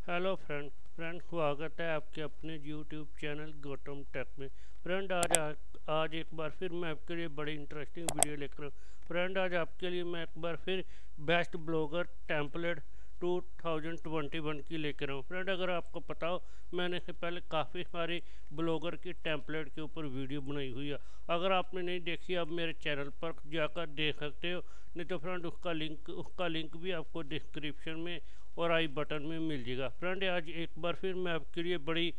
Hello friend स्वागत है आपके अपने यूट्यूब चैनल गौतम टेक में। फ्रेंड आज एक बार फिर मैं आपके लिए बड़ी इंटरेस्टिंग वीडियो लेकर हूँ। फ्रेंड आज आपके लिए मैं एक बार फिर बेस्ट ब्लॉगर टेम्पलेट 2021 की लेकर आऊँ। फ्रेंड अगर आपको पता हो, मैंने से पहले काफ़ी सारी ब्लॉगर की टेम्पलेट के ऊपर वीडियो बनाई हुई है। अगर आपने नहीं देखी, आप मेरे चैनल पर जाकर देख सकते हो, नहीं तो फ्रेंड उसका लिंक भी आपको डिस्क्रिप्शन में और आई बटन में मिल जाएगा। फ्रेंड आज एक बार फिर मैं आपके लिए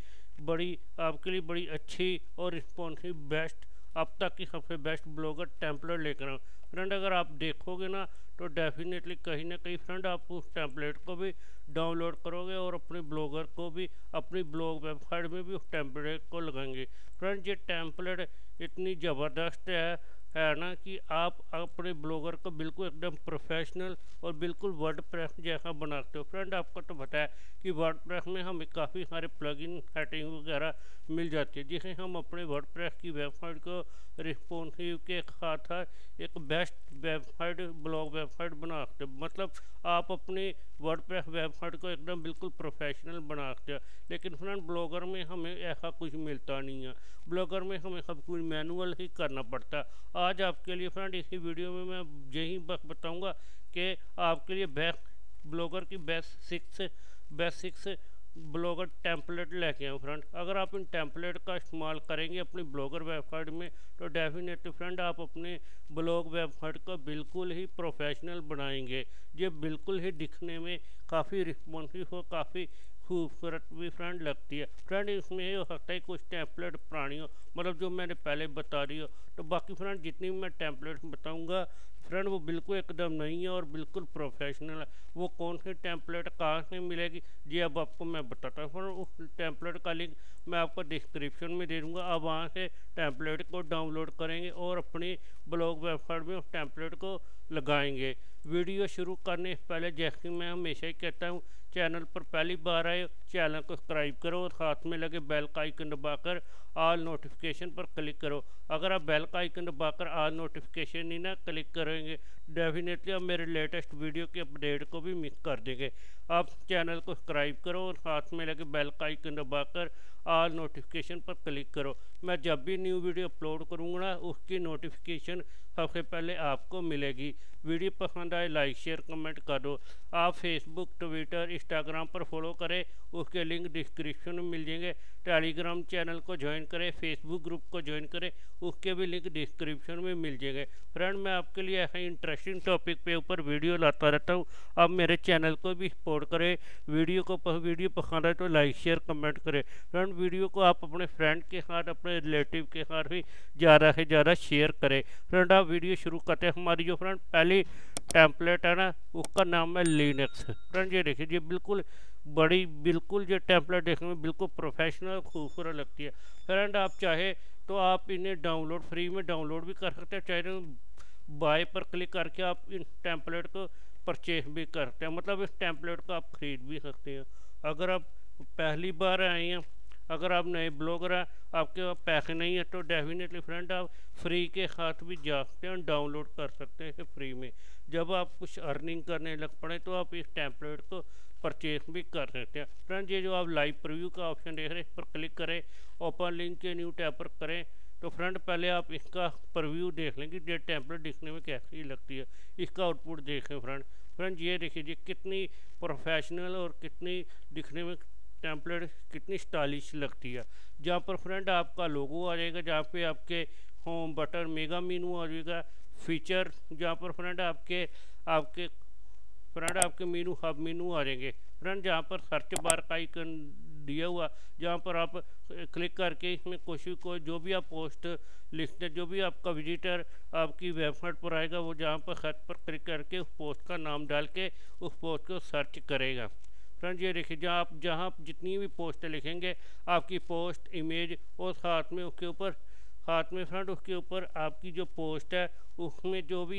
बड़ी अच्छी और रिस्पॉन्सिव बेस्ट अब तक की सबसे बेस्ट ब्लॉगर टेम्पलेट लेकर आऊँ। फ्रेंड अगर आप देखोगे ना, तो डेफिनेटली कहीं ना कहीं फ्रेंड आप उस टेम्पलेट को भी डाउनलोड करोगे और अपने ब्लॉगर को भी अपनी ब्लॉग वेबसाइट में भी उस टेम्पलेट को लगाएंगे। फ्रेंड ये टेम्पलेट इतनी ज़बरदस्त है ना कि आप अपने ब्लॉगर को बिल्कुल एकदम प्रोफेशनल और बिल्कुल वर्डप्रेस जैसा बनाते हो। फ्रेंड आपको तो पता है कि वर्डप्रेस में हमें काफ़ी सारे प्लगइन सेटिंग वगैरह मिल जाती है, जिसे हम अपने वर्डप्रेस की वेबसाइट को रिस्पॉन्सिव के साथ एक बेस्ट वेबसाइट ब्लॉग वेबसाइट बना सकते हो। मतलब आप अपनी वर्डप्रेस वेबसाइट को एकदम बिल्कुल प्रोफेशनल बना सकते हो। लेकिन फ्रेंड ब्लॉगर में हमें ऐसा कुछ मिलता नहीं है। ब्लॉगर में हमें सब कुछ मैनुअल ही करना पड़ता है। आज आपके लिए फ्रेंड इसी वीडियो में मैं यही बस बताऊंगा कि आपके लिए बेस्ट ब्लॉगर की बेसिक्स ब्लॉगर टेम्पलेट लेके आऊँ। फ्रेंड अगर आप इन टेम्पलेट का इस्तेमाल करेंगे अपनी ब्लॉगर वेबसाइट में, तो डेफिनेटली फ्रेंड आप अपने ब्लॉग वेबसाइट को बिल्कुल ही प्रोफेशनल बनाएंगे। ये बिल्कुल ही दिखने में काफ़ी रिस्पॉन्सिव हो, काफ़ी खूबसूरत भी फ्रेंड लगती है। फ्रेंड इसमें ये हो सकता है कुछ टेम्पलेट पुरानी हो, मतलब जो मैंने पहले बता रही हो, तो बाकी फ्रेंड जितनी मैं टेम्पलेट बताऊंगा फ्रेंड वो बिल्कुल एकदम नहीं है और बिल्कुल प्रोफेशनल है। वो कौन सी टेम्पलेट कहाँ से मिलेगी जी अब आपको मैं बताता हूँ। फ्रेंड उस टेम्पलेट का लिंक मैं आपको डिस्क्रिप्शन में दे दूँगा। आप वहाँ से टेम्पलेट को डाउनलोड करेंगे और अपनी ब्लॉग वेबसाइट में उस टेम्पलेट को लगाएंगे। वीडियो शुरू करने से पहले जैसे मैं हमेशा ही कहता हूँ, चैनल पर पहली बार आए चैनल को सब्सक्राइब करो और साथ में लगे बेल का आइकन दबाकर ऑल नोटिफिकेशन पर क्लिक करो। अगर आप बेल का आइकन दबाकर ऑल नोटिफिकेशन ही ना क्लिक करेंगे, डेफिनेटली आप मेरे लेटेस्ट वीडियो के अपडेट को भी मिस कर देंगे। आप चैनल को सब्सक्राइब करो और साथ में लगे बेल का आइकन दबाकर ऑल नोटिफिकेशन पर क्लिक करो। मैं जब भी न्यू वीडियो अपलोड करूँगा ना, उसकी नोटिफिकेशन सबसे पहले आपको मिलेगी। वीडियो पसंद आए लाइक शेयर कमेंट कर दो। आप फेसबुक ट्विटर इंस्टाग्राम पर फॉलो करें, उसके लिंक डिस्क्रिप्शन में मिल जाएंगे। टेलीग्राम चैनल को ज्वाइन करें, फेसबुक ग्रुप को ज्वाइन करें, उसके भी लिंक डिस्क्रिप्शन में मिल जाएंगे। फ्रेंड मैं आपके लिए ऐसा इंटरेस्टिंग टॉपिक पे ऊपर वीडियो लाता रहता हूँ। आप मेरे चैनल को भी सपोर्ट करें। वीडियो पसंद आए तो लाइक शेयर कमेंट करें। फ्रेंड वीडियो को आप अपने फ्रेंड के साथ, अपने रिलेटिव के साथ भी ज़्यादा से ज़्यादा शेयर करें। फ्रेंड आप वीडियो शुरू करते हैं। हमारी जो फ्रेंड पहली टेम्पलेट है ना, उसका नाम है लिनक्स। फ्रेंड ये देखिए, ये बिल्कुल ये टेम्पलेट देखने में बिल्कुल प्रोफेशनल खूबसूरत लगती है। फ्रेंड आप चाहे तो आप इन्हें डाउनलोड फ्री में डाउनलोड भी कर सकते हैं, चाहे तो बाय पर क्लिक करके आप इन टेम्पलेट को परचेज भी कर सकते हैं। मतलब इस टेम्पलेट को आप खरीद भी सकते हैं। अगर आप पहली बार आए हैं, अगर आप नए ब्लॉगर हैं, आपके पास पैसे नहीं है, तो डेफिनेटली फ्रेंड आप फ्री के साथ भी जा सकते हैं, डाउनलोड कर सकते हैं फ्री में। जब आप कुछ अर्निंग करने लग पड़े तो आप इस टेम्पलेट को परचेज भी कर सकते हैं। फ्रेंड ये जो आप लाइव प्रीव्यू का ऑप्शन देख रहे हैं, इस पर क्लिक करें, ओपन लिंक के न्यू टैब पर करें, तो फ्रेंड पहले आप इसका प्रीव्यू देख लें कि ये टेम्पलेट दिखने में कैसी लगती है। इसका आउटपुट देखें फ्रेंड ये देखिए जी कितनी प्रोफेशनल और कितनी दिखने में टेम्पलेट कितनी स्टाइलिश लगती है। जहाँ पर फ्रेंड आपका लोगो आ जाएगा, जहाँ पे आपके होम बटन मेगा मीनू आ जाएगा, फीचर जहाँ पर फ्रेंड आपके आपके फ्रेंड आपके मीनू हब मीनू आ जाएंगे। फ्रेंड जहाँ पर सर्च बार का आइकन दिया हुआ, जहाँ पर आप क्लिक करके इसमें कोई जो भी आप पोस्ट लिखते, जो भी आपका विजिटर आपकी वेबसाइट पर आएगा, वो जहाँ पर सर्च पर क्लिक करके उस पोस्ट का नाम डाल के उस पोस्ट को सर्च करेगा। फ्रेंड ये देखिए, जहाँ आप जितनी भी पोस्ट लिखेंगे, आपकी पोस्ट इमेज और साथ में फ्रेंड उसके ऊपर आपकी जो पोस्ट है उसमें जो भी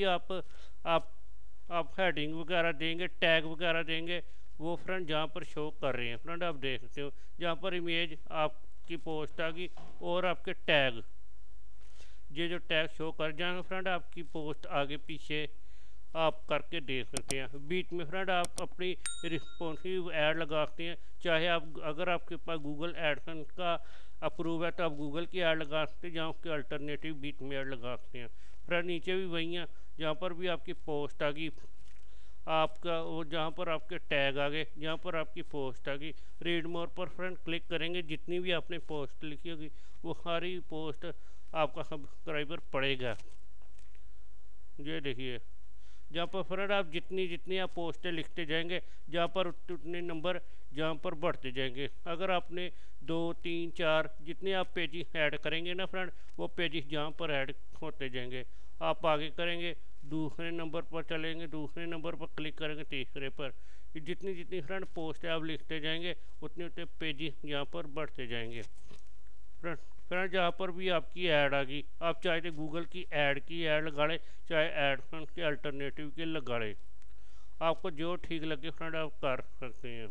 आप हेडिंग वगैरह देंगे, टैग वगैरह देंगे, वो फ्रेंड जहाँ पर शो कर रहे हैं। फ्रेंड आप देख सकते हो, जहाँ पर इमेज आपकी पोस्ट आ गई और आपके टैग, ये जो टैग शो कर जाएंगे फ्रेंड आपकी पोस्ट आगे पीछे आप करके देख सकते हैं। बीच में फ्रेंड आप अपनी रिस्पॉन्सिव ऐड लगा सकते हैं, चाहे आप अगर आपके पास गूगल एडसेंस का अप्रूव है तो आप गूगल की ऐड लगा सकते हैं, जहाँ उसके अल्टरनेटिव बीच में ऐड लगा सकते हैं। फ्रेंड नीचे भी वही है, जहाँ पर भी आपकी पोस्ट आ गई आपका, वो जहाँ पर आपके टैग आ गए, जहाँ पर आपकी पोस्ट आ गई, रीड मोर पर फ्रेंड क्लिक करेंगे, जितनी भी आपने पोस्ट लिखी होगी वो सारी पोस्ट आपका सब्सक्राइबर पड़ेगा। ये देखिए, जहाँ पर फ्रेंड आप जितनी जितनी आप पोस्टें लिखते जाएंगे, जहाँ पर उतने नंबर जहाँ पर बढ़ते जाएंगे। अगर आपने 2 3 4 जितने आप पेजेस ऐड करेंगे ना फ्रेंड, वो पेजेस जहाँ पर ऐड होते जाएंगे। आप आगे करेंगे, दूसरे नंबर पर चलेंगे, दूसरे नंबर पर क्लिक करेंगे, तीसरे पर, जितनी जितनी फ्रेंड पोस्ट आप लिखते जाएंगे उतने उतने पेजेस यहाँ पर बढ़ते जाएंगे। फ्रेंड जहाँ पर भी आपकी ऐड आ गई, आप चाहे तो गूगल की ऐड लगा लें, चाहे एडसेंस के अल्टरनेटिव के लगा लें, आपको जो ठीक लगे फ्रेंड आप कर सकते हैं।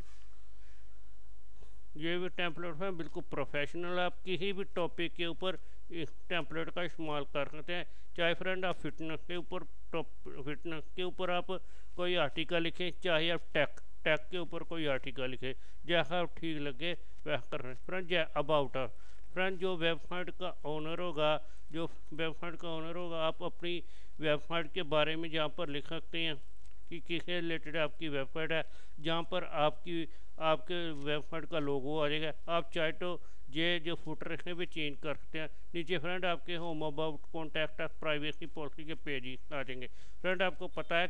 ये भी टेम्पलेट है बिल्कुल प्रोफेशनल, आप किसी भी टॉपिक के ऊपर इस टेम्पलेट का इस्तेमाल कर सकते हैं। चाहे फ्रेंड आप फिटनेस के ऊपर आप कोई आर्टिकल लिखें, चाहे आप टेक के ऊपर कोई आर्टिकल लिखें, जैसा आप ठीक लगे वैसा कर रहे हैं। फ्रेंड अबाउट फ्रेंड जो वेबसाइट का ओनर होगा, आप अपनी वेबसाइट के बारे में जहाँ पर लिख सकते हैं कि किससे रिलेटेड आपकी वेबसाइट है, जहाँ पर आपके वेबसाइट का लोगो आ जाएगा। आप चाहे तो ये जो फुटर इसमें भी चेंज कर सकते हैं। नीचे फ्रेंड आपके home about contact privacy policy के पेज आ जाएंगे। फ्रेंड आपको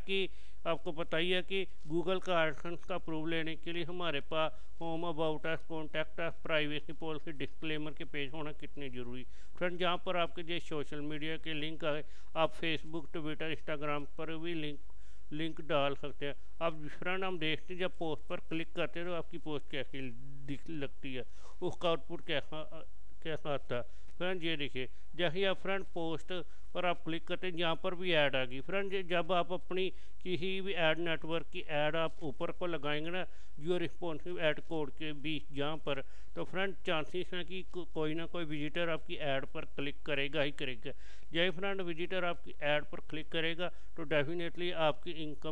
पता ही है कि गूगल का एडसेंस का प्रूफ लेने के लिए हमारे पास home about contact privacy policy disclaimer के पेज होना कितने ज़रूरी। फ्रेंड जहाँ पर आपके जो सोशल मीडिया के लिंक आए, आप फेसबुक, ट्विटर, इंस्टाग्राम पर भी लिंक डाल सकते हैं। अब फ्रेंड हम देखते हैं, जब पोस्ट पर क्लिक करते हैं तो आपकी पोस्ट कैसी लगती है, उसका आउटपुट कैसा आता है। फ्रेंड ये देखिए, जैसे आप फ्रेंड पोस्ट पर आप क्लिक करते हैं, जहाँ पर भी ऐड आ गई फ्रेंड, जब आप अपनी किसी भी ऐड नेटवर्क की ऐड आप ऊपर को लगाएंगे ना, जो रिस्पॉन्सिव ऐड कोड के बीच जहाँ पर, तो फ्रेंड चांसेस हैं कि कोई ना कोई विजिटर आपकी ऐड पर क्लिक करेगा ही करेगा। जब फ्रेंड विजिटर आपकी ऐड पर क्लिक करेगा तो डेफिनेटली आपकी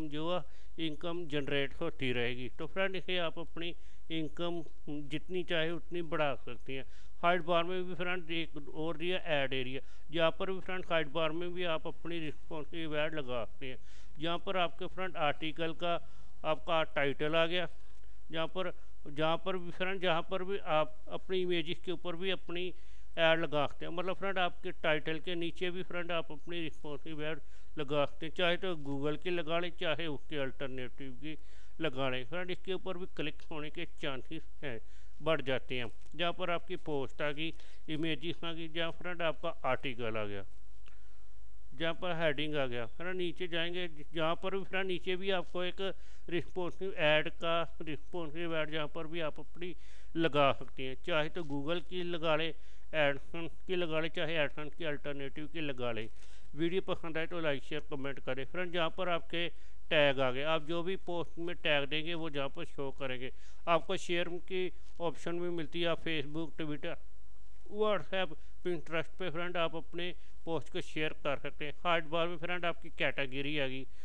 इनकम जनरेट होती रहेगी। तो फ्रेंड इसे आप अपनी इनकम जितनी चाहे उतनी बढ़ा सकती हैं। साइड बार में भी फ्रेंड एक और दिया ऐड एरिया, जहाँ पर भी फ्रेंड साइड बार में भी आप अपनी रिस्पॉन्सिव ऐड लगा सकते हैं। जहाँ पर आपके फ्रेंड आर्टिकल का आपका टाइटल आ गया, जहाँ पर भी आप अपनी इमेजेस के ऊपर भी अपनी ऐड लगा सकते हैं। मतलब फ्रेंड आपके टाइटल के नीचे भी फ्रेंड आप अपनी रिस्पॉन्सिव ऐड लगा सकते हैं, चाहे तो गूगल की लगा लें, चाहे उसके अल्टरनेटिव की लगा लें। फ्रेंड इसके ऊपर भी क्लिक होने के चांसेस हैं, बढ़ जाते हैं। जहाँ पर आपकी पोस्ट आ गई, इमेजेस आ गई, जहाँ फ्रेंड आपका आर्टिकल आ गया, जहाँ पर हेडिंग आ गया, फ्रेंड नीचे जाएंगे, जहाँ पर भी फ्रेंड नीचे भी आपको एक रिस्पॉन्सिव ऐड जहाँ पर भी आप अपनी लगा सकते हैं, चाहे तो गूगल की लगा लें, एडसेंस की लगा लें, चाहे एडसेंस की अल्टरनेटिव की लगा लें। वीडियो पसंद आए तो लाइक शेयर कमेंट करें। फ्रेंड जहाँ पर आपके टैग आ गए, आप जो भी पोस्ट में टैग देंगे वो जहाँ पर शो करेंगे। आपको शेयर की ऑप्शन भी मिलती है, आप फेसबुक, ट्विटर, व्हाट्सएप, पिंटरेस्ट पे फ्रेंड आप अपने पोस्ट को शेयर कर सकते हैं। हाइड बार में फ्रेंड आपकी कैटेगरी आ गई,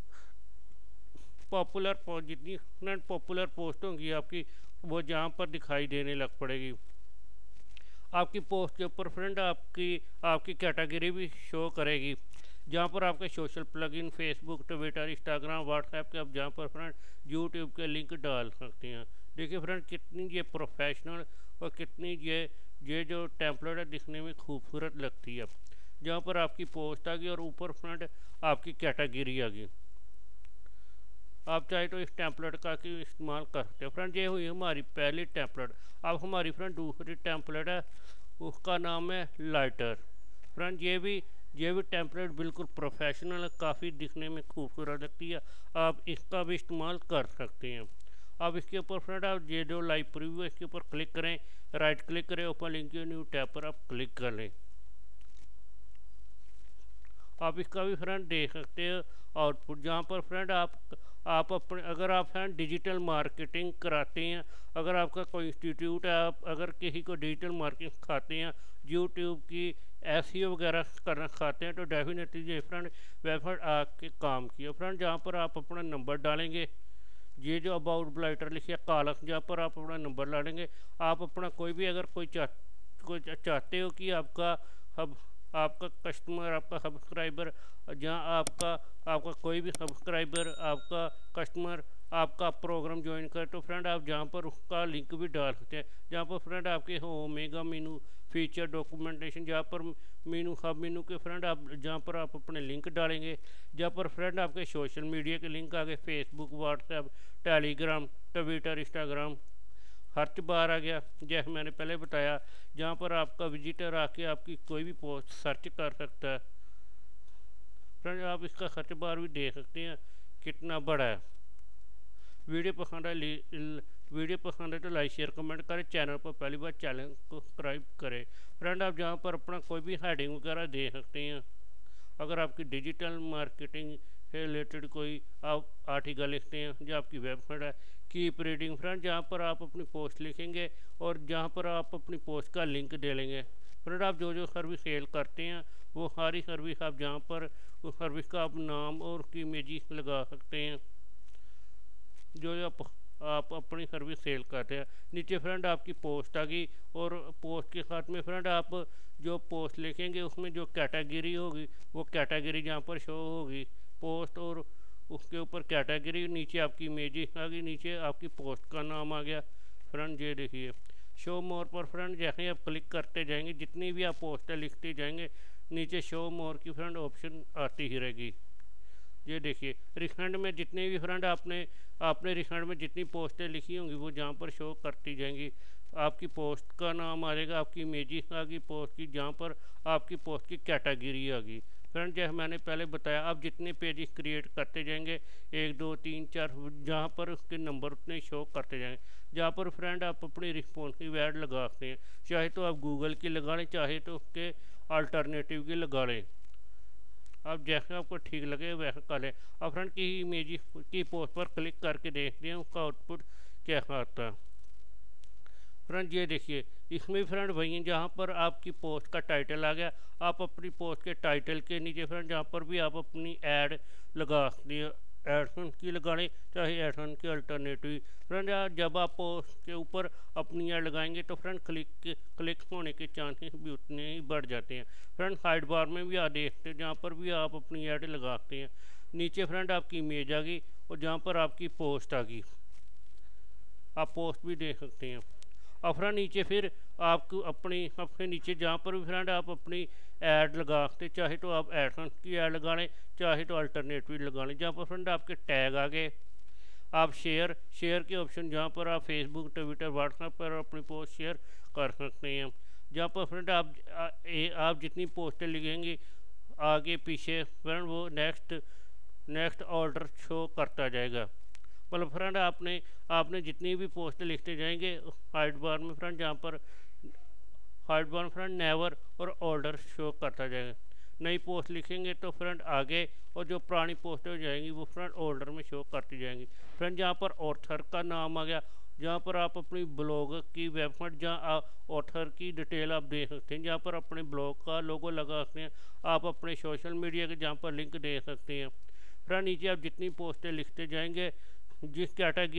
पॉपुलर पोस्ट, जितनी फ्रेंड पॉपुलर पोस्ट होंगी आपकी वो जहाँ पर दिखाई देने लग पड़ेगी। आपकी पोस्ट के ऊपर फ्रेंड आपकी कैटेगरी भी शो करेगी, जहाँ पर आपके social plugin Facebook, Twitter, Instagram, WhatsApp के आप जहाँ पर फ्रेंड यूट्यूब के लिंक डाल सकते हैं। देखिए फ्रेंड कितनी ये प्रोफेशनल और कितनी ये जो टेम्पलेट है दिखने में खूबसूरत लगती है। जहाँ पर आपकी पोस्ट आ गई और ऊपर फ्रेंड आपकी कैटेगरी आ गई। आप चाहे तो इस टेम्पलेट का इस्तेमाल कर सकते हैं। फ्रेंड ये हुई हमारी पहली टेम्पलेट। अब हमारी फ्रेंड दूसरी टेम्पलेट है, उसका नाम है लाइटर। फ्रेंड ये भी टेम्पलेट बिल्कुल प्रोफेशनल है, काफ़ी दिखने में खूबसूरत लगती है, आप इसका भी इस्तेमाल कर सकते हैं। अब इसके ऊपर फ्रेंड आप ये जो लाइव प्रीव्यू है इसके ऊपर क्लिक करें, राइट क्लिक करें, ओपन लिंक न्यू टैब पर आप क्लिक कर लें। आप इसका भी फ्रेंड देख सकते हैं आउटपुट, जहाँ पर फ्रेंड आप अपने अगर आप फ्रेंड डिजिटल मार्केटिंग कराते हैं, अगर आपका कोई इंस्टीट्यूट है, आप अगर किसी को डिजिटल मार्केटिंग सिखाते हैं, यूट्यूब की एसईओ वगैरह करना खाते हैं तो डेफिनेटली ये फ्रेंड वेबसाइट आपके काम की है फ्रेंड। जहाँ पर आप अपना नंबर डालेंगे, ये जो अबाउट ब्लाइटर लिखिए कॉलम, जहाँ पर आप अपना नंबर डालेंगे, आप अपना कोई भी अगर कोई चाहते हो कि आपका हब आपका कस्टमर आपका सब्सक्राइबर जहाँ आपका आपका कोई भी सब्सक्राइबर आपका कस्टमर आपका प्रोग्राम ज्वाइन करे, तो फ्रेंड आप जहाँ पर उसका लिंक भी डाल सकते हैं। जहाँ पर फ्रेंड आपके ओमेगा मीनू फीचर डॉक्यूमेंटेशन, जहाँ पर मीनू सब मीनू के फ्रेंड आप जहाँ पर आप अपने लिंक डालेंगे, जहाँ पर फ्रेंड आपके सोशल मीडिया के लिंक आ गए, Facebook, WhatsApp, Telegram, Twitter, Instagram, हर बार आ गया जैसे मैंने पहले बताया। जहाँ पर आपका विजिटर आके आपकी कोई भी पोस्ट सर्च कर सकता है फ्रेंड। आप इसका सर्च बार भी देख सकते हैं कितना बड़ा है। वीडियो पसंद है तो लाइक शेयर कमेंट करें। चैनल पर पहली बार चैनल को सब्सक्राइब करें फ्रेंड। आप जहाँ पर अपना कोई भी हेडिंग वगैरह दे सकते हैं। अगर आपकी डिजिटल मार्केटिंग से रिलेटेड कोई आप आर्टिकल लिखते हैं, जो आपकी वेबसाइट है कीप रीडिंग फ्रेंड, जहाँ पर आप अपनी पोस्ट लिखेंगे और जहाँ पर आप अपनी पोस्ट का लिंक डालेंगे फ्रेंड। आप जो जो सर्विस सेल करते हैं वो सारी सर्विस आप जहाँ पर उस सर्विस का आप नाम और उसकी इमेज लगा सकते हैं जो आप अपनी सर्विस सेल करते हैं। नीचे फ्रेंड आपकी पोस्ट आ गई और पोस्ट के साथ में फ्रेंड आप जो पोस्ट लिखेंगे उसमें जो कैटेगरी होगी वो कैटेगरी जहाँ पर शो होगी पोस्ट, और उसके ऊपर कैटेगरी, नीचे आपकी इमेज आ गई, नीचे आपकी पोस्ट का नाम आ गया फ्रेंड। ये देखिए शो मोर पर फ्रेंड जैसे आप क्लिक करते जाएंगे, जितनी भी आप पोस्टें लिखते जाएंगे नीचे शो मोर की फ्रेंड ऑप्शन आती ही रहेगी। ये देखिए रिसेंट में जितने भी फ्रेंड आपने रिसेंट में जितनी पोस्टें लिखी होंगी वो जहाँ पर शो करती जाएंगी। आपकी पोस्ट का नाम आ जाएगा, आपकी इमेज आ गई पोस्ट की, जहाँ पर आपकी पोस्ट की कैटेगरी आ गई फ्रेंड। जैसे मैंने पहले बताया आप जितने पेजेस क्रिएट करते जाएंगे 1 2 3 4 जहाँ पर उसके नंबर उतने शो करते जाएंगे। जहाँ पर फ्रेंड आप अपनी रिस्पॉन्सिव ऐड लगा सकते हैं, चाहे तो आप गूगल की लगा लें, चाहे तो उसके अल्टरनेटिव की लगा लें। आप जैसे आपको ठीक लगे वैसा कर लें। आप फ्रेंड की इमेज की पोस्ट पर क्लिक करके देखते हैं उसका आउटपुट कैसा आता है फ्रेंड। ये देखिए इसमें फ्रेंड वही है जहाँ पर आपकी पोस्ट का टाइटल आ गया। आप अपनी पोस्ट के टाइटल के नीचे फ्रेंड जहाँ पर भी आप अपनी ऐड लगा सकते हैं, एडसन की लगाने चाहे एडसन की अल्टरनेटिव फ्रेंड। जब आप पोस्ट के ऊपर अपनी ऐड लगाएंगे तो फ्रेंड क्लिक होने के चांसेस भी उतने ही बढ़ जाते हैं फ्रेंड। साइड बार में भी आप देखते हैं जहाँ पर भी आप अपनी ऐड लगाते हैं, नीचे फ्रेंड आपकी इमेज आ गई और जहाँ पर आपकी पोस्ट आ गई, आप पोस्ट भी देख सकते हैं। और फ्रेंड नीचे फिर आपको अपने नीचे जहाँ पर भी फ्रेंड आप अपनी ऐड लगा सकते, चाहे तो आप एडसन की ऐड लगा लें, चाहे तो अल्टरनेटिव लगा लें। जहाँ पर फ्रेंड आपके टैग आ गए, आप शेयर के ऑप्शन जहाँ पर आप फेसबुक, ट्विटर, व्हाट्सएप पर अपनी पोस्ट शेयर कर सकते हैं। जहाँ पर फ्रेंड आप जितनी पोस्टें लिखेंगी आगे पीछे फ्रेंड वो नेक्स्ट ऑर्डर शो करता जाएगा। मतलब फ्रेंड आपने जितनी भी पोस्ट लिखते जाएंगे हाइड बार में फ्रेंड जहाँ पर हाइड बार फ्रेंड नेवर और ऑर्डर शो करता जाएगा। नई पोस्ट लिखेंगे तो फ्रेंड आगे, और जो पुरानी पोस्ट हो जाएंगी वो फ्रेंड ऑर्डर में शो करती जाएंगी फ्रेंड। जहाँ पर ऑथर का नाम आ गया, जहाँ पर आप अपनी ब्लॉग की वेबसाइट जहाँ ऑथर की डिटेल आप दे सकते हैं, जहाँ पर अपने ब्लॉग का लोगो लगा सकते हैं। आप अपने सोशल मीडिया के जहाँ पर लिंक दे सकते हैं फ्रेंड। नीचे आप जितनी पोस्टें लिखते जाएंगे जिस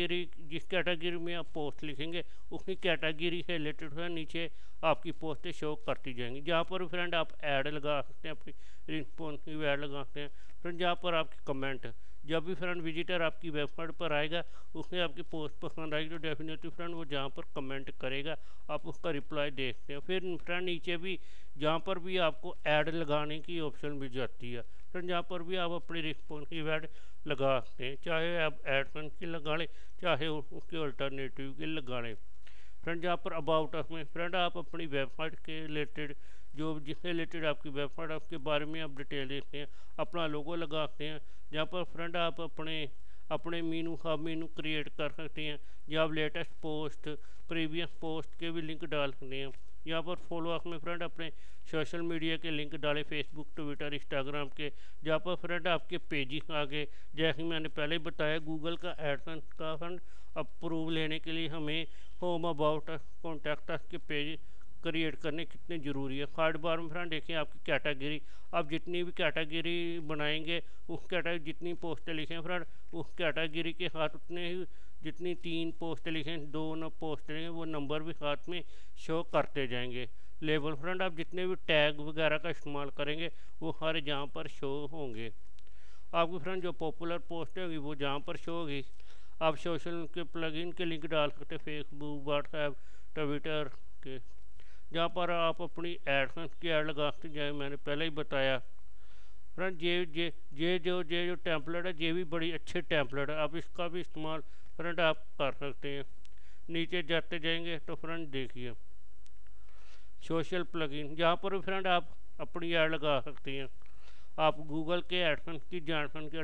कैटेगरी में आप पोस्ट लिखेंगे उसी कैटेगरी से रिलेटेड है नीचे आपकी पोस्टें शो करती जाएंगी। जहाँ पर फ्रेंड आप ऐड लगा सकते हैं, अपनी रिस्पॉन्सिव ऐड लगा सकते हैं फ्रेंड। जहाँ पर आपके कमेंट, जब भी फ्रेंड विजिटर आपकी वेबसाइट पर आएगा उसने आपकी पोस्ट पसंद आएगी तो डेफिनेटली फ्रेंड वो जहाँ पर कमेंट करेगा आप उसका रिप्लाई देखते हैं। फिर फ्रेंड नीचे भी जहाँ पर भी आपको ऐड लगाने की ऑप्शन भी जाती है फ्रेंड, जहाँ पर भी आप अपनी रिस्पॉन्सिव ऐड लगा सकते हैं, चाहे आप एडसन की लगा लें, चाहे उसके अल्टरनेटिव की लगा लें फ्रेंड। जहाँ पर अबाउट अस में फ्रेंड आप अपनी वेबसाइट के रिलेटेड जो जिससे रिलेटेड आपकी वेबसाइट उसके बारे में आप डिटेल देखते हैं, अपना लोगो लगा सकते हैं। जहाँ पर फ्रेंड आप अपने मीनू क्रिएट कर सकते हैं, या आप लेटेस्ट पोस्ट, प्रीवियस पोस्ट के भी लिंक डाल सकते हैं। यहाँ पर फॉलो अप में फ्रेंड अपने सोशल मीडिया के लिंक डालें, फेसबुक, ट्विटर, इंस्टाग्राम के, जहाँ पर फ्रेंड आपके पेजेस आ गए। जैसे मैंने पहले बताया गूगल का एडसेंस का फ्रेंड अप्रूव लेने के लिए हमें होम, अबाउट, कॉन्टैक्ट के पेज क्रिएट करने कितने ज़रूरी है। थर्ड बार में फ्रेंड देखिए आपकी कैटेगरी, आप जितनी भी कैटेगरी बनाएंगे उस कैटेगरी जितनी पोस्टें लिखें फ्रेंड उस कैटेगरी के साथ उतने ही, जितनी 3 पोस्टें लिखें 2 पोस्टें लिखें वो नंबर भी साथ में शो करते जाएंगे। लेबल फ्रेंड आप जितने भी टैग वगैरह का इस्तेमाल करेंगे वो हर जहाँ पर शो होंगे। आपकी फ्रेंड जो पॉपुलर पोस्ट होगी वो जहाँ पर शो होगी। आप सोशल के प्लगइन के लिंक डाल सकते हैं, फेसबुक, व्हाट्सएप, ट्विटर के, जहाँ पर आप अपनी एडसेंस की ऐड लगा सकते हैं। मैंने पहले ही बताया फ्रेंड ये जो टेम्पलेट है ये भी बड़ी अच्छे टेम्पलेट है, आप इसका भी इस्तेमाल फ्रेंड आप कर सकते हैं। नीचे जाते जाएंगे तो फ्रेंड देखिए सोशल प्लगइन, जहाँ पर भी फ्रेंड आप अपनी ऐड लगा सकते हैं। आप गूगल के एडसेंस की जानसन के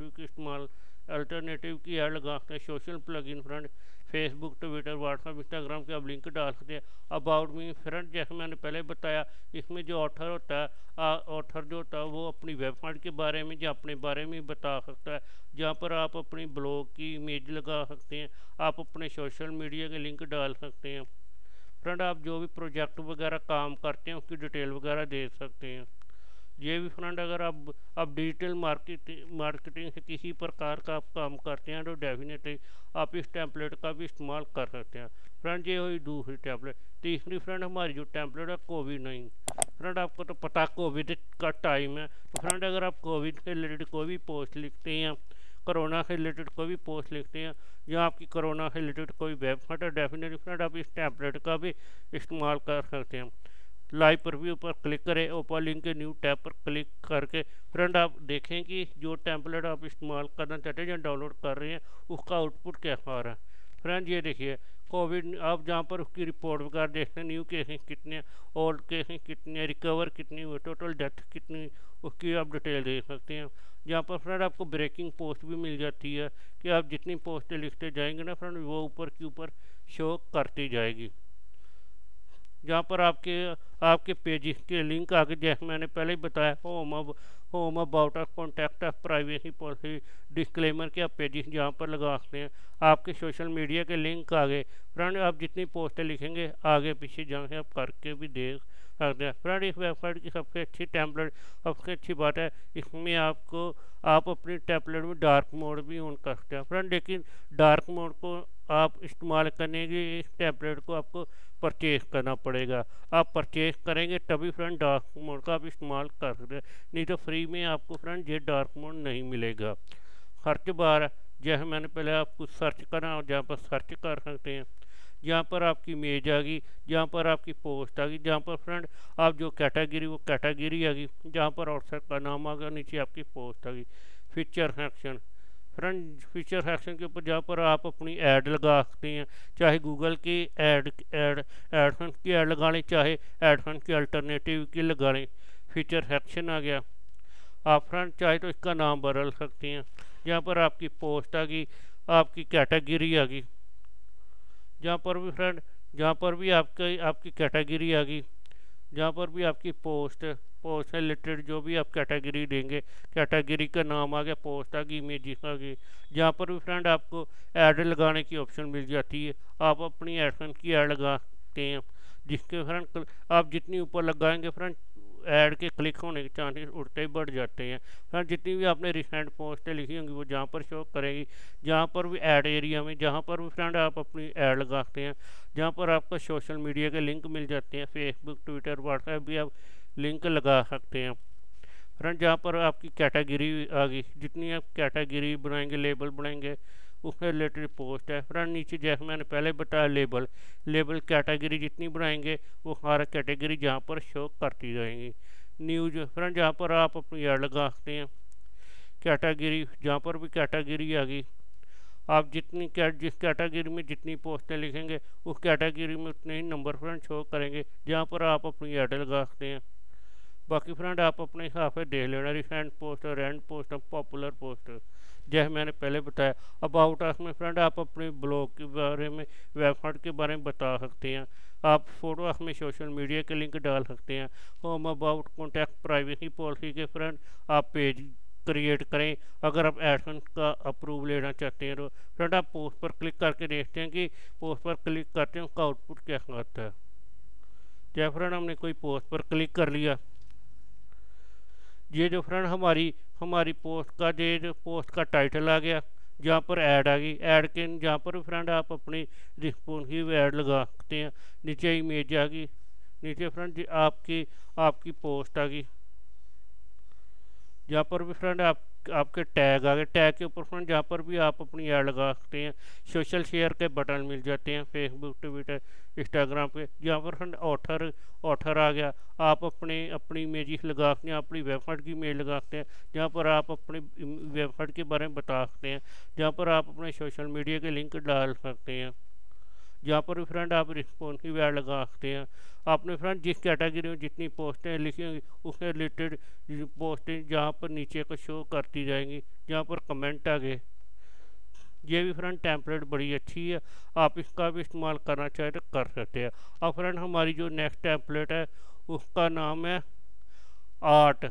अल्टरनेटिव की ऐड लगा सकते हैं। Social plugin friend Facebook, Twitter, WhatsApp, Instagram के आप लिंक डाल सकते हैं। अबाउट मी फ्रेंड जैसे मैंने पहले बताया इसमें जो ऑथर होता है, ऑथर जो होता है वो अपनी वेबसाइट के बारे में या अपने बारे में बता सकता है। जहाँ पर आप अपनी ब्लॉग की इमेज लगा सकते हैं, आप अपने सोशल मीडिया के लिंक डाल सकते हैं। फ्रेंड आप जो भी प्रोजेक्ट वगैरह काम करते हैं उसकी डिटेल वगैरह दे सकते हैं। ये भी फ्रेंड अगर आप डिजिटल मार्केटिंग से किसी प्रकार का आप काम करते हैं तो डेफिनेटली आप इस टेम्पलेट का भी इस्तेमाल कर सकते हैं। फ्रेंड ये हुई दूसरी टेम्पलेट। तीसरी फ्रेंड हमारी जो टेम्पलेट है कोविड-19। फ्रेंड आपको तो पता कोविड का टाइम है, तो फ्रेंड अगर आप कोविड से रिलेटेड कोई भी पोस्ट लिखते हैं, कोरोना से रिलेटेड कोई भी पोस्ट लिखते हैं या आपकी कोरोना से रिलेटेड कोई वेबसाइट है, डेफिनेटली फ्रेंड आप इस टेम्पलेट का भी इस्तेमाल कर सकते हैं। लाइव प्रीव्यू पर क्लिक करें, ओपन लिंक के न्यू टैब पर क्लिक करके फ्रेंड आप देखें कि जो टेम्पलेट आप इस्तेमाल करना चाहते हैं या डाउनलोड कर रहे हैं उसका आउटपुट कैसा आ रहा है। फ्रेंड ये देखिए कोविड, आप जहाँ पर उसकी रिपोर्ट वगैरह देखते हैं, न्यू केसेस कितने, ओल्ड केसेस कितने, रिकवर कितनी हुई, टोटल डेथ कितनी, उसकी आप डिटेल देख सकते हैं। जहाँ पर फ्रेंड आपको ब्रेकिंग पोस्ट भी मिल जाती है कि आप जितनी पोस्टें लिखते जाएंगे ना फ्रेंड वो ऊपर के ऊपर शो करती जाएगी। जहाँ पर आपके पेजेस के लिंक आगे, जैसे मैंने पहले ही बताया, home about contact privacy policy, disclaimer के आप पेजेस जहाँ पर लगा सकते हैं। आपके सोशल मीडिया के लिंक आगे फ्रेंड आप जितनी पोस्टें लिखेंगे आगे पीछे जहाँ से आप करके भी देख सकते हैं। फ्रेंड इस वेबसाइट की सबसे अच्छी टेम्पलेट, सबसे अच्छी बात है इसमें आप अपनी टेम्पलेट में डार्क मोड भी ऑन कर सकते हैं। फ्रेंड लेकिन डार्क मोड को आप इस्तेमाल करने के इस टेम्पलेट को आपको परचेज करना पड़ेगा। आप परचेज करेंगे तभी फ्रेंड डार्क मोड का आप इस्तेमाल कर सकते हैं, नहीं तो फ्री में आपको फ्रेंड ये डार्क मोड नहीं मिलेगा। सर्च बार जैसे मैंने पहले आपको सर्च करना, जहाँ पर सर्च कर सकते हैं, जहाँ पर आपकी इमेज आ गई, जहाँ पर आपकी पोस्ट आ गई, जहाँ पर फ्रेंड आप जो कैटेगरी वो कैटेगरी आ गई, जहाँ पर ऑथर का नाम आ गया, नीचे आपकी पोस्ट आ गई। Feature section friend, feature section के ऊपर जहाँ पर आप अपनी ऐड लगा सकते हैं, चाहे गूगल की एडसेंस की ऐड लगा लें, चाहे एडसेंस की अल्टरनेटिव की लगा लें। फीचर सेक्शन आ गया। आप फ्रेंड चाहे तो इसका नाम बदल सकते हैं। जहाँ पर आपकी पोस्ट आ गई, आपकी कैटेगरी आ गई, जहाँ पर भी फ्रेंड जहाँ पर भी आपकी कैटेगरी आ गई, जहाँ पर भी आपकी पोस्ट से रिलेटेड जो भी आप कैटेगरी देंगे, कैटेगरी का नाम आ गया, पोस्ट आ गई, इमेजेस आ गई। जहाँ पर भी फ्रेंड आपको ऐड लगाने की ऑप्शन मिल जाती है, आप अपनी एडसेंस की ऐड लगाते हैं, जिसके फ्रेंड आप जितनी ऊपर लगाएंगे फ्रेंड ऐड के क्लिक होने के चांसेस उड़ते ही बढ़ जाते हैं। फ्रेंड जितनी भी आपने रिसेंट पोस्टें लिखी होंगी वो जहाँ पर शो करेगी, जहाँ पर भी ऐड एरिया में, जहाँ पर भी फ्रेंड आप अपनी ऐड लगाते हैं, जहाँ पर आपको सोशल मीडिया के लिंक मिल जाते हैं, फेसबुक, ट्विटर, व्हाट्सएप भी आप लिंक लगा सकते हैं। फ्रेंड जहाँ पर आपकी कैटेगरी आ गई, जितनी आप कैटेगरी बनाएंगे, लेबल बनाएंगे, उससे रिलेटेड पोस्ट है। फ्रेंड नीचे जैसे मैंने पहले बताया लेबल कैटेगरी जितनी बनाएंगे वो हर कैटेगरी जहाँ पर शो करती जाएंगी। न्यूज फ्रेंड जहाँ पर आप अपनी ऐड लगा सकते हैं। कैटेगरी जहाँ पर भी कैटेगरी आ गई, आप जिस कैटेगरी में जितनी पोस्टें लिखेंगे उस कैटेगरी में उतने ही नंबर फ्रेंड शो करेंगे जहाँ पर आप अपनी ऐड लगा सकते हैं। बाकी फ्रेंड आप अपने हिसाब से देख लेना, recent post, random post, popular post, जैसे मैंने पहले बताया। अबाउट अस में फ्रेंड आप अपने ब्लॉग के बारे में, वेबसाइट के बारे में बता सकते हैं। आप फोटो में सोशल मीडिया के लिंक डाल सकते हैं। Home about contact privacy policy के फ्रेंड आप पेज क्रिएट करें। अगर आप एडसेंस का अप्रूव लेना चाहते हैं तो फ्रेंड आप पोस्ट पर क्लिक करके देखते हैं कि पोस्ट पर क्लिक करते हैं उसका आउटपुट क्या आता है। जय फ्रेंड हमने कोई पोस्ट पर क्लिक कर लिया, ये जो फ्रेंड हमारी हमारी पोस्ट का जो पोस्ट का टाइटल आ गया, जहाँ पर ऐड आ गई, ऐड के जहाँ पर फ्रेंड आप अपनी रिस्पॉन्सिव ऐड लगा सकते हैं। नीचे इमेज आ गई, नीचे फ्रेंड आपकी आपकी पोस्ट आ गई, जहाँ पर भी फ्रेंड आपके टैग आ गए, टैग के ऊपर फ्रेंड जहाँ पर भी आप अपनी ऐड लगा सकते हैं। सोशल शेयर के बटन मिल जाते हैं फेसबुक, ट्विटर, इंस्टाग्राम पे, जहाँ पर फ्रेंड ऑथर आ गया, आप अपनी इमेज लगा सकते हैं, अपनी वेबसाइट की इमेज लगा सकते हैं, जहाँ पर आप अपनी वेबसाइट के बारे में बता सकते हैं, जहाँ पर आप अपने सोशल मीडिया के लिंक डाल सकते हैं, जहाँ पर भी फ्रेंड आप रिस्पॉन्सिव ऐड लगा सकते हैं। आपने फ्रेंड जिस कैटेगरी में जितनी पोस्टें लिखी होंगी उससे रिलेटेड पोस्टें जहाँ पर नीचे को शो करती जाएंगी, जहाँ पर कमेंट आ गए। ये भी फ्रेंड टेम्पलेट बड़ी अच्छी है, आप इसका भी इस्तेमाल करना चाहे तो कर सकते हैं। अब फ्रेंड हमारी जो नेक्स्ट टेम्पलेट है उसका नाम है आर्ट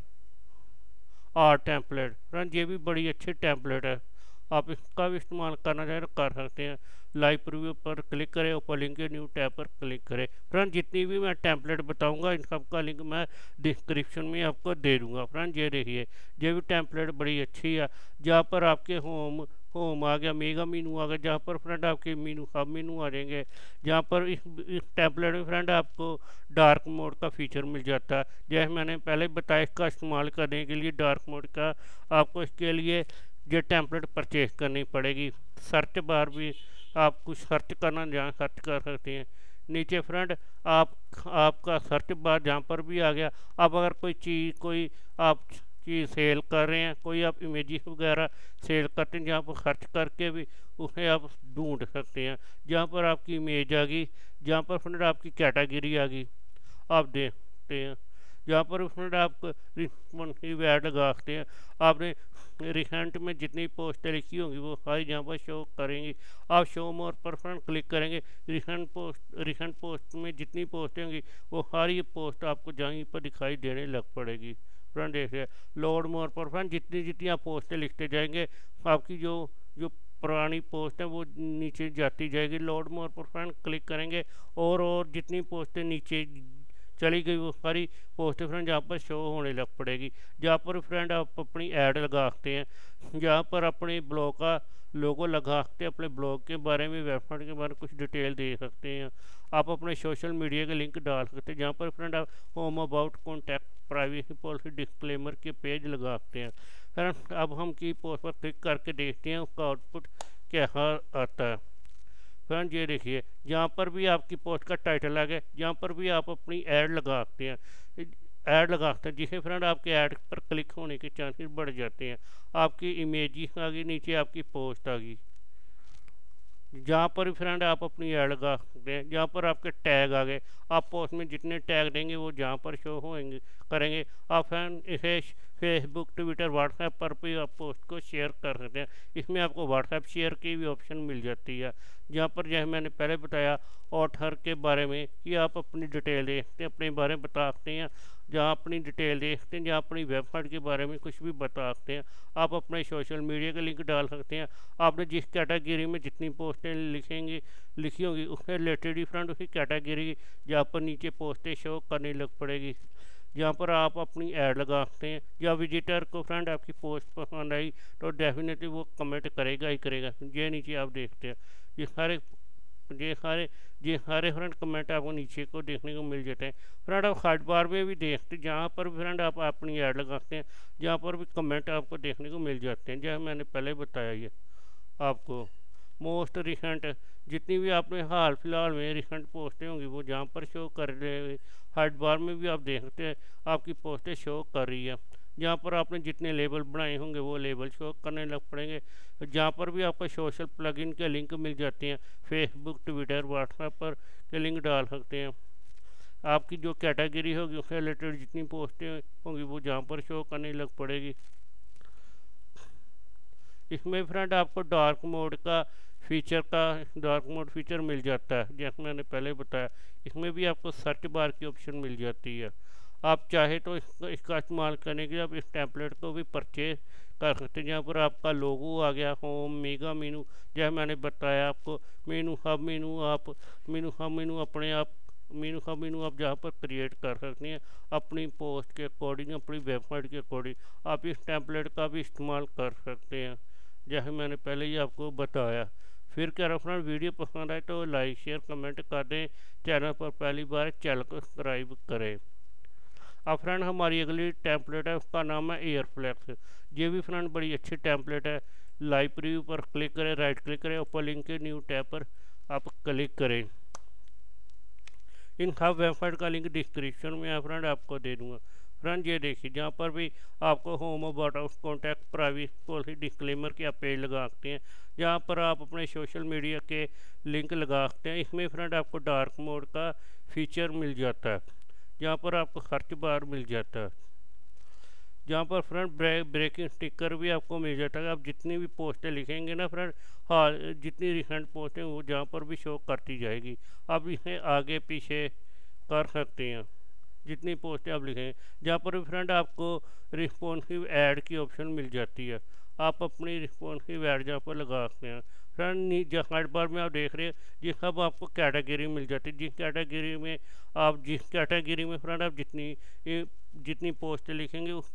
टेम्पलेट। फ्रेंड ये भी बड़ी अच्छी टेम्पलेट है, आप इसका भी इस्तेमाल करना चाहें तो कर सकते हैं। लाइव प्रीव्यू पर क्लिक करें, ऊपर लिंक के न्यू टैब पर क्लिक करें। फ्रेंड जितनी भी मैं टेम्पलेट बताऊंगा इन सब का लिंक मैं डिस्क्रिप्शन में आपको दे दूंगा। फ्रेंड ये देखिए, ये भी टेम्पलेट बड़ी अच्छी है, जहाँ पर आपके होम आ गया, मेगा मीनू आ गया, जहाँ पर फ्रेंड आपके मीनू सब मीनू आ जाएंगे। जहाँ पर इस टैबलेट में फ्रेंड आपको डार्क मोड का फीचर मिल जाता है। जैसे मैंने पहले बताया, इसका इस्तेमाल करने के लिए डार्क मोड का आपको इसके लिए ये टेम्पलेट परचेज करनी पड़ेगी। सर्च बार भी आप कुछ सर्च करना जहाँ सर्च कर सकते हैं। नीचे फ्रेंड आपका सर्च बार जहाँ पर भी आ गया, आप अगर कोई आप चीज़ सेल कर रहे हैं, कोई आप इमेजेस वगैरह सेल करते हैं, जहाँ पर सर्च करके भी उसे आप ढूंढ सकते हैं। जहाँ पर आपकी इमेज आ गई, जहाँ पर फ्रेंड आपकी कैटेगरी आ गई, आप देखते हैं। जहाँ पर फ्रेंड आप रिस्पॉन्सिव ऐड लगा सकते हैं। आपने रिसेंट में जितनी पोस्टें लिखी होंगी वो सारी जहाँ पर शो करेंगी। आप शो मोर पर फ्रेंड क्लिक करेंगे, रिसेंट पोस्ट में जितनी पोस्टें होंगी वो सारी पोस्ट आपको जहीं पर दिखाई देने लग पड़ेगी। फ्रेंड देखिए, लोड मोर पर फ्रेंड जितनी जितनी आप पोस्टें लिखते जाएंगे, आपकी जो जो पुरानी पोस्ट है वो नीचे जाती जाएगी। लोड मोर पर फ्रेंड क्लिक करेंगे और जितनी पोस्टें नीचे चली गई वो सारी पोस्टें फ्रेंड जहाँ पर शो होने लग पड़ेगी। जहाँ पर फ्रेंड आप अपनी ऐड लगा सकते हैं, जहाँ पर अपने ब्लॉग का लोगो लगा सकते हैं, अपने ब्लॉग के बारे में, वेबसाइट के बारे में कुछ डिटेल दे सकते हैं। आप अपने सोशल मीडिया के लिंक डाल सकते हैं, जहाँ पर फ्रेंड आप home, about, contact, privacy policy, disclaimer के पेज लगा सकते हैं। फ्रेंड अब हम की पोस्ट पर क्लिक करके देखते हैं उसका आउटपुट कैसा आता है। फ्रेंड ये देखिए, जहाँ पर भी आपकी पोस्ट का टाइटल आ गया, जहाँ पर भी आप अपनी ऐड लगा सकते हैं, जिससे फ्रेंड आपके ऐड पर क्लिक होने के चांसेस बढ़ जाते हैं। आपकी इमेज आ गई, नीचे आपकी पोस्ट आ गई, जहाँ पर भी फ्रेंड आप अपनी ऐड लगा सकते हैं। जहाँ पर आपके टैग आ गए, आप पोस्ट में जितने टैग देंगे वो जहाँ पर शो होंगे करेंगे। आप फ्रेंड इसे फेसबुक, ट्विटर, व्हाट्सएप पर भी आप पोस्ट को शेयर कर सकते हैं। इसमें आपको व्हाट्सएप शेयर की भी ऑप्शन मिल जाती है, जहाँ पर जैसे मैंने पहले बताया ऑथर के बारे में कि आप अपनी डिटेल दे सकते हैं, अपने बारे में बता सकते हैं, जहाँ अपनी डिटेल दे सकते हैं, जहाँ अपनी वेबसाइट के बारे में कुछ भी बता सकते हैं। आप अपने सोशल मीडिया के लिंक डाल सकते हैं। आपने जिस कैटेगरी में जितनी पोस्टें लिखी होंगी उससे रिलेटेड ही फ्रेंड उसी कैटेगरी जहाँ पर नीचे पोस्टें शो करने लग पड़ेगी, जहाँ पर आप अपनी ऐड लगा सकते हैं। या विजिटर को फ्रेंड आपकी पोस्ट पसंद आई तो डेफिनेटली वो कमेंट करेगा ही करेगा। ये नीचे आप देखते हैं ये सारे फ्रेंड कमेंट आपको नीचे को देखने को मिल जाते हैं। फ्रेंड आप साइड बार में भी देखते हैं, जहाँ पर फ्रेंड आप अपनी ऐड लगाते हैं, जहाँ पर भी कमेंट आपको देखने को मिल जाते हैं, जैसे मैंने पहले बताया। ये आपको मोस्ट रिसेंट जितनी भी आपने हाल फिलहाल में रिसेंट पोस्टें होंगी वो जहाँ पर शो कर रहे हैं, हाइड बार में भी आप देख सकते हैं आपकी पोस्टें शो कर रही है। जहाँ पर आपने जितने लेबल बनाए होंगे वो लेबल शो करने लग पड़ेंगे। जहाँ पर भी आपको सोशल प्लगइन के लिंक मिल जाते हैं, फेसबुक, ट्विटर, व्हाट्सएप पर के लिंक डाल सकते हैं। आपकी जो कैटेगरी होगी उससे रिलेटेड जितनी पोस्टें होंगी वो जहाँ पर शो करने लग पड़ेगी। इसमें फ्रेंड आपको डार्क मोड फीचर मिल जाता है, जैसे मैंने पहले बताया। इसमें भी आपको सर्च बार की ऑप्शन मिल जाती है। आप चाहे तो इसका इस्तेमाल करने के लिए आप इस टेम्पलेट को भी परचेज कर सकते हैं, जहाँ पर आपका लोगो आ गया, होम, मेगा मीनू, जैसे मैंने बताया आपको, मीनू हब मीनू अपने आप मीनू आप जहाँ पर क्रिएट कर सकते हैं अपनी पोस्ट के अकॉर्डिंग, अपनी वेबसाइट के अकॉर्डिंग आप इस टेम्पलेट का भी इस्तेमाल कर सकते हैं, जैसे मैंने पहले ही आपको बताया। फिर क्या रखना, वीडियो पसंद आए तो लाइक शेयर कमेंट कर दें, चैनल पर पहली बार चैनल को सब्सक्राइब करें। अब फ्रेंड हमारी अगली टेम्पलेट है, उसका नाम है एयरफ्लेक्स। ये भी फ्रेंड बड़ी अच्छी टेम्पलेट है। लाइव प्रीव्यू पर क्लिक करें, राइट क्लिक करें, ऊपर लिंक के न्यू टैब पर आप क्लिक करें। इन सब वेबसाइट का लिंक डिस्क्रिप्शन में है फ्रेंड, आपको दे दूंगा। फ्रेंड ये देखिए, जहाँ पर भी आपको home, about us, contact, privacy policy, disclaimer के आप पेज लगा सकते हैं, जहाँ पर आप अपने सोशल मीडिया के लिंक लगा सकते हैं। इसमें फ्रेंड आपको डार्क मोड का फीचर मिल जाता है, जहाँ पर आपको सर्च बार मिल जाता है, जहाँ पर फ्रेंड ब्रेकिंग स्टिकर भी आपको मिल जाता है। आप जितनी भी पोस्टें लिखेंगे ना फ्रेंड, हाँ जितनी रिसेंट पोस्टें वो जहाँ पर भी शो करती जाएगी। आप इसे आगे पीछे कर सकते हैं जितनी पोस्टें आप लिखें। जहाँ पर भी फ्रेंड आपको रिस्पॉन्सिव ऐड की ऑप्शन मिल जाती है, आप अपनी रिस्पॉन्सिव ऐड जहाँ पर लगा सकते हैं। फ्रेंड जहाँ बार में आप देख रहे हैं ये सब आपको कैटेगरी मिल जाती है, जिस कैटेगरी में फ्रेंड आप जितनी पोस्टें लिखेंगे उस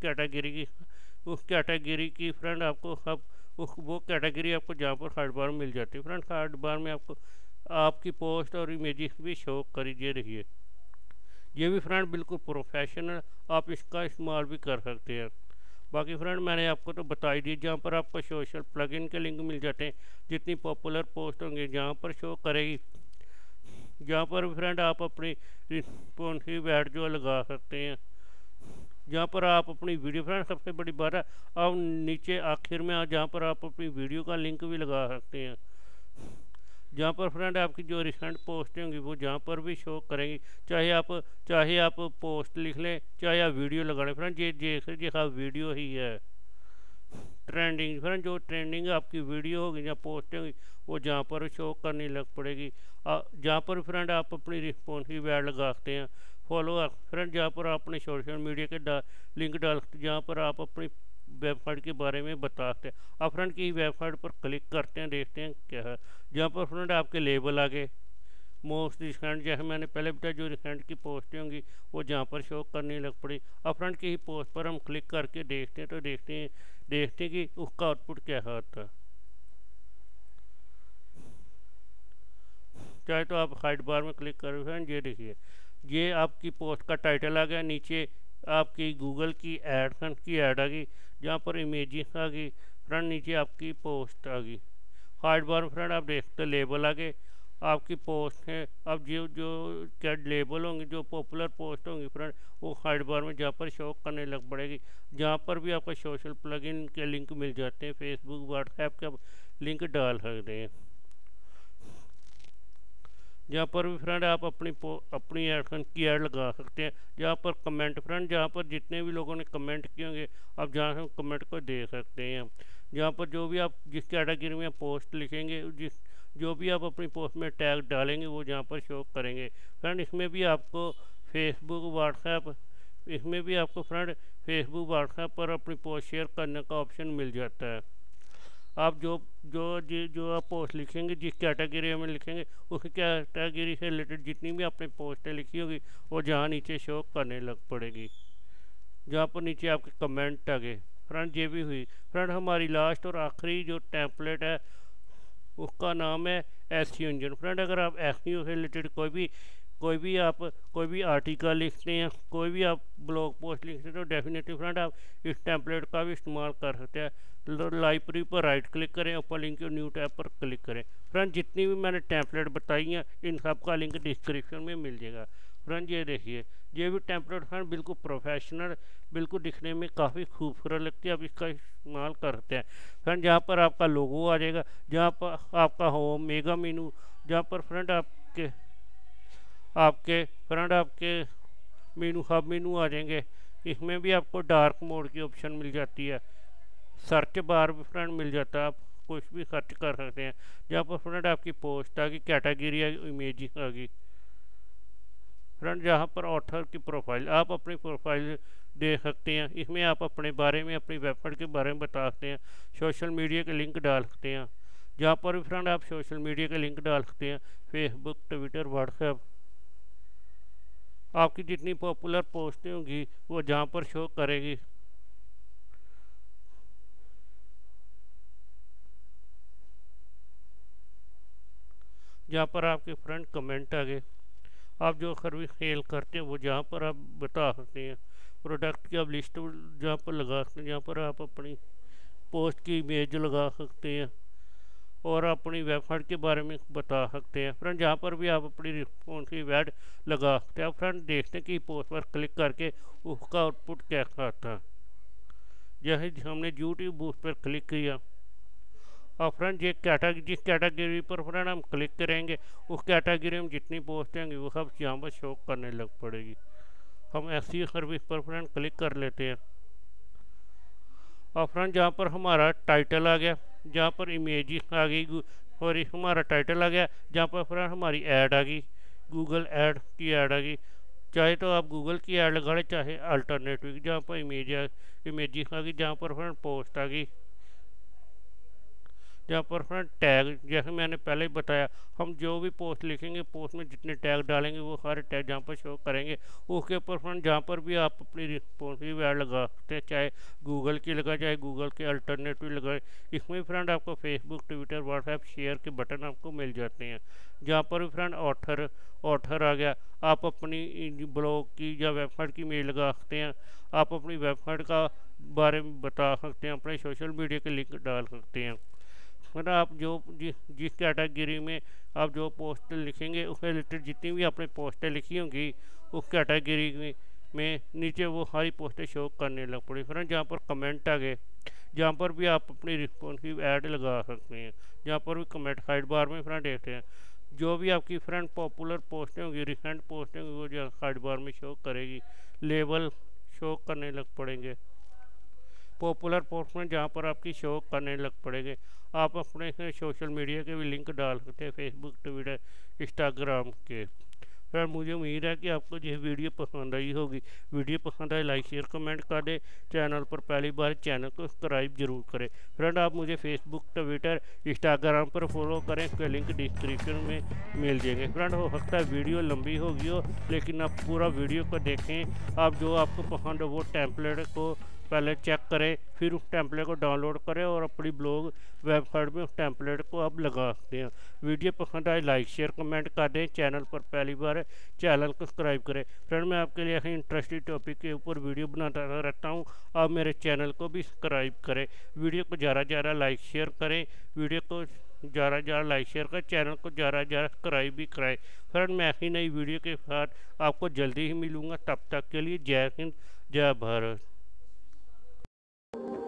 कैटेगरी की फ्रेंड आपको सब वो कैटेगरी आपको जहाँ पर हर बार मिल जाती है। फ्रेंड हर बार में आपको आपकी पोस्ट और इमेजेस भी शो करिए रहिए। ये भी फ्रेंड बिल्कुल प्रोफेशनल, आप इसका इस्तेमाल भी कर सकते हैं। बाकी फ्रेंड मैंने आपको तो बता ही दी, जहाँ पर आपको सोशल प्लगइन के लिंक मिल जाते हैं, जितनी पॉपुलर पोस्ट होंगी जहाँ पर शो करेगी, जहाँ पर फ्रेंड आप अपनी रिस्पॉन्सिव ऐड जो लगा सकते हैं, जहाँ पर आप अपनी वीडियो, फ्रेंड सबसे बड़ी बात है आप नीचे आखिर में जहाँ पर आप अपनी वीडियो का लिंक भी लगा सकते हैं, जहाँ पर फ्रेंड आपकी जो रिसेंट पोस्टें होंगी वो जहाँ पर भी शो करेंगी, चाहे आप पोस्ट लिख लें, चाहे आप वीडियो लगा लें। फ्रेंड ये हाँ वीडियो ही है ट्रेंडिंग। फ्रेंड जो ट्रेंडिंग आपकी वीडियो होगी या पोस्टें होगी वो जहाँ पर शो करने लग पड़ेगी, जहाँ पर फ्रेंड आप अपनी रिस्पॉन्सिव ऐड लगा सकते हैं। फॉलो फ्रेंड जहाँ पर आप अपने सोशल मीडिया के लिंक डाल सकते, जहाँ पर आप अपनी वेबसाइट के बारे में बता सकते हैं। आप फ्रेंड की वेबसाइट पर क्लिक करते हैं, देखते हैं क्या है, जहाँ पर फ्रेंड आपके लेबल आगे मोस्ट रिसेंट, जैसे मैंने पहले बताया जो रिसेंट की पोस्टें होंगी वो जहाँ पर शो करने लग पड़ी। अब फ्रेंड की ही पोस्ट पर हम क्लिक करके देखते हैं, तो देखते हैं कि उसका आउटपुट क्या आता है। चाहे तो आप साइड बार में क्लिक करें फ्रेंड, ये देखिए ये आपकी पोस्ट का टाइटल आ गया, नीचे आपकी गूगल की एडसेंस की ऐड आ गई, जहाँ पर इमेजेस आ गई फ्रेंड, नीचे आपकी पोस्ट आ गई। हाइड बार में फ्रेंड आप देखते लेबल आ गए, आपकी पोस्ट है। अब जो क्या लेबल होंगे, जो पॉपुलर पोस्ट होंगी फ्रेंड वो हाइड बार में जहाँ पर शो करने लग पड़ेगी, जहाँ पर भी आपको सोशल प्लगइन के लिंक मिल जाते हैं, फेसबुक व्हाट्सएप के लिंक डाल सकते हैं, जहाँ पर भी फ्रेंड आप अपनी एडसन की ऐड लगा सकते हैं। जहाँ पर कमेंट फ्रेंड, जहाँ पर जितने भी लोगों ने कमेंट किए होंगे आप जहाँ से कमेंट को दे सकते हैं। जहाँ पर जो भी आप जिस कैटेगरी में पोस्ट लिखेंगे, जो भी आप अपनी पोस्ट में टैग डालेंगे वो जहाँ पर शो करेंगे। फ्रेंड इसमें भी आपको फेसबुक व्हाट्सएप पर अपनी पोस्ट शेयर करने का ऑप्शन मिल जाता है। आप जो आप पोस्ट लिखेंगे, जिस कैटेगरी में लिखेंगे उस कैटेगरी से रिलेटेड जितनी भी आपने पोस्टें लिखी होगी वो जहाँ नीचे शो करने लग पड़ेगी, जहाँ पर नीचे आपके कमेंट आ गए। फ्रेंड ये भी हुई। फ्रेंड हमारी लास्ट और आखिरी जो टेम्पलेट है उसका नाम है एसईओ इंजन। फ्रेंड अगर आप एसईओ से रिलेटेड कोई भी आर्टिकल लिखते हैं, कोई भी आप ब्लॉग पोस्ट लिखते हैं, तो डेफिनेटली फ्रेंड आप इस टेम्पलेट का भी इस्तेमाल कर सकते हैं। लाइब्रेरी पर राइट क्लिक करें, ऊपर लिंक के न्यू टैब पर क्लिक करें। फ्रेंड जितनी भी मैंने टेम्पलेट बताई हैं इन सब का लिंक डिस्क्रिप्शन में मिल जाएगा। फ्रेंड ये देखिए, ये भी टेम्पलेट फ्रेंड बिल्कुल प्रोफेशनल, बिल्कुल दिखने में काफ़ी खूबसूरत लगती है, आप इसका इस्तेमाल करते हैं। फ्रेंड जहाँ पर आपका लोगो आ जाएगा, जहाँ पर आपका होम, मेगा मेनू, जहाँ पर फ्रेंड आपके मेनू हब मेनू आ जाएंगे। इसमें भी आपको डार्क मोड की ऑप्शन मिल जाती है, सर्च बार भी फ्रेंड मिल जाता है, आप कुछ भी सर्च कर सकते हैं। जहाँ पर फ्रेंड आपकी पोस्ट आ गई, कैटेगरी आ गई, इमेज आ गई। फ्रेंड जहाँ पर ऑथर की प्रोफाइल, आप अपनी प्रोफाइल दे सकते हैं, इसमें आप अपने बारे में, अपनी वेबसाइट के बारे में बता सकते हैं। सोशल मीडिया के लिंक डाल सकते हैं, जहाँ पर भी फ्रेंड आप सोशल मीडिया के लिंक डाल सकते हैं, फेसबुक, ट्विटर, व्हाट्सएप। आपकी जितनी पॉपुलर पोस्टें होंगी वो जहाँ पर शो करेगी। जहाँ पर आपके फ्रेंड कमेंट आ गए, आप जो सर्विस सेल करते हैं वो जहाँ पर आप बता सकते हैं। प्रोडक्ट की आप लिस्ट जहाँ पर लगा सकते हैं, जहाँ पर आप अपनी पोस्ट की इमेज लगा सकते हैं और अपनी वेबसाइट के बारे में बता सकते हैं। फ्रेंड जहाँ पर भी आप अपनी रिस्पॉन्सिव ऐड लगा सकते हैं। फ्रेंड देखते हैं कि पोस्ट पर क्लिक करके उसका आउटपुट कैसा आता है। जैसे हमने यूट्यूब बूस्ट पर क्लिक किया और फ्रेंड ये कैटेगरी, जिस कैटेगरी पर फ्रेंड हम क्लिक करेंगे उस कैटेगरी में जितनी पोस्ट होंगी वो सब यहाँ पर शो करने लग पड़ेगी। हम ऐसी सर्विस पर फ्रेंड क्लिक कर लेते हैं और फ्रेंड जहाँ पर हमारा टाइटल आ गया, जहाँ पर इमेज आ गई और हमारा टाइटल आ गया, जहाँ पर फ्रेंड हमारी ऐड आ गई, गूगल ऐड की ऐड आ गई। चाहे तो आप गूगल की ऐड लगा लें, चाहे अल्टरनेटिव जहाँ पर इमेज आ गई, जहाँ पर फ्रेंड पोस्ट आ गई, जहाँ पर फ्रेंड टैग, जैसे मैंने पहले ही बताया, हम जो भी पोस्ट लिखेंगे पोस्ट में जितने टैग डालेंगे वो सारे टैग जहाँ पर शो करेंगे। उसके ऊपर फ्रेंड जहाँ पर भी आप अपनी रिस्पॉन्सिव ऐड लगा सकते हैं, चाहे गूगल की लगाए चाहे गूगल के अल्टरनेटिव लगाए। इसमें फ्रेंड आपको फेसबुक, ट्विटर, व्हाट्सएप शेयर के बटन आपको मिल जाते हैं। जहाँ पर भी फ्रेंड ऑथर आ गया, आप अपनी ब्लॉग की या वेबसाइट की इमेज लगा सकते हैं। आप अपनी वेबसाइट का बारे में बता सकते हैं, अपने सोशल मीडिया के लिंक डाल सकते हैं। मतलब आप जो जिस कैटेगरी में आप जो पोस्ट लिखेंगे उससे रिलेटेड जितनी भी आपने पोस्टें लिखी होंगी उस कैटेगरी में नीचे वो सारी पोस्टें शो करने लग पड़ी। फ्रेंड जहाँ पर कमेंट आ गए, जहाँ पर भी आप अपनी रिस्पॉन्सिव ऐड लगा सकते हैं। जहाँ पर भी कमेंट साइड बार में फ्रेंड देखते हैं, जो भी आपकी फ्रेंड पॉपुलर पोस्टें होंगी, रिसेंट पोस्टें होंगी, वो जो साइड बार में शो करेगी, लेबल शो करने लग पड़ेंगे। पॉपुलर पोस्ट में जहाँ पर आपकी शो करने लग पड़ेंगे। आप अपने सोशल मीडिया के भी लिंक डाल सकते हैं, फेसबुक, ट्विटर, इंस्टाग्राम के। फिर मुझे उम्मीद है कि आपको यह वीडियो पसंद आई होगी। वीडियो पसंद आए लाइक शेयर कमेंट कर दें। चैनल पर पहली बार चैनल को सब्सक्राइब जरूर करें। फ्रेंड आप मुझे फेसबुक, ट्विटर, इंस्टाग्राम पर फॉलो करें, इसका लिंक डिस्क्रिप्शन में मिल जाएंगे। फ्रेंड हो सकता है वीडियो लंबी होगी हो, लेकिन आप पूरा वीडियो को देखें। आप जो आपको पसंद हो वो टेम्पलेट को पहले चेक करें, फिर उस टेम्पलेट को डाउनलोड करें और अपनी ब्लॉग वेबसाइट में उस टेम्पलेट को आप लगा सकते हैं। वीडियो पसंद आए लाइक शेयर कमेंट कर दें। चैनल पर पहली बार है चैनल को सब्सक्राइब करें। फ्रेंड मैं आपके लिए ऐसे इंटरेस्टिंग टॉपिक के ऊपर वीडियो बनाता रहता हूँ, आप मेरे चैनल को भी सब्सक्राइब करें। वीडियो को ज़्यादा लाइक शेयर करें, वीडियो को ज़्यादा लाइक शेयर करें, चैनल को ज़्यादा सब्सक्राइब भी कराएं। फ्रेंड मैं ऐसी नई वीडियो के साथ आपको जल्दी ही मिलूँगा। तब तक के लिए जय हिंद, जय भारत।